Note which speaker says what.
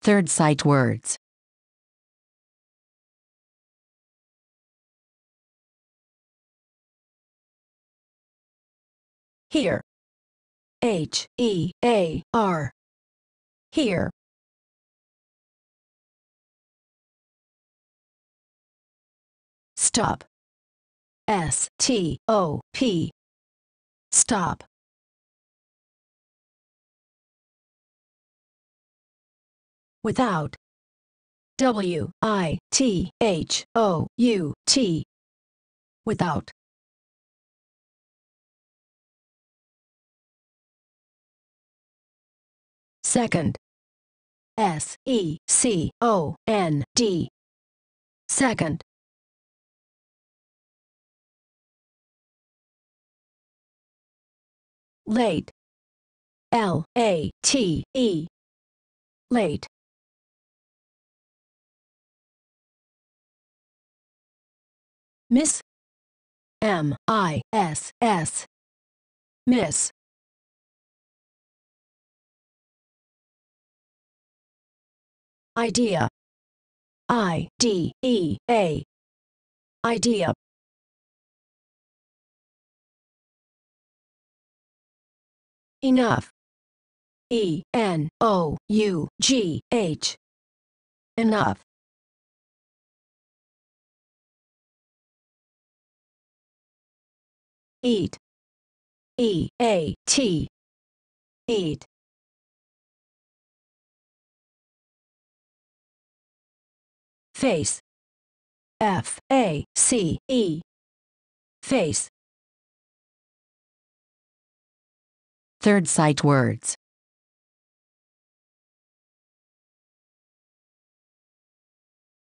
Speaker 1: Third sight words. Here. H-E-A-R. Here. Stop. S-T-O-P. Stop. Without. W-I-T-H-O-U-T. Without. Second. S-E-C-O-N-D. Second. Late. L-A-T-E. Late. Miss. M-I-S-S. Miss. Idea. I-D-E-A. Idea. Enough. E-N-O-U-G-H. Enough. Eat. E-A-T. Eat. Face. F-A-C-E. Face. Third sight words.